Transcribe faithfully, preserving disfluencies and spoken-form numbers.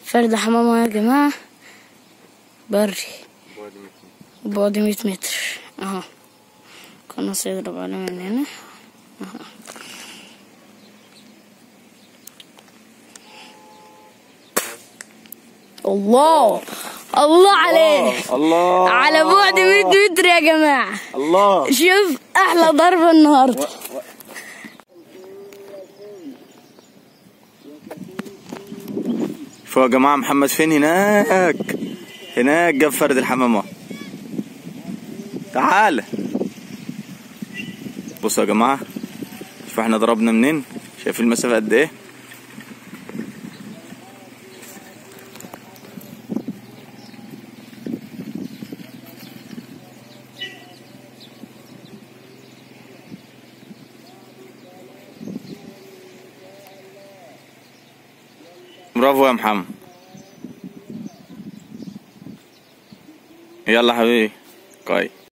فرد حمامة يا جماعة بري بعد مية متر اهو. قناص يضرب عليه من هنا اهو. الله الله عليه، الله على بعد مية متر يا جماعة. الله شوف احلى ضربة النهاردة. شوفوا يا جماعة محمد فين؟ هناك هناك جاب فرد الحمامة. تعال بصوا يا جماعة، شوفوا احنا ضربنا منين، شايفين المسافة قد ايه؟ برافو يا محمد. يلا حبيبي كويس.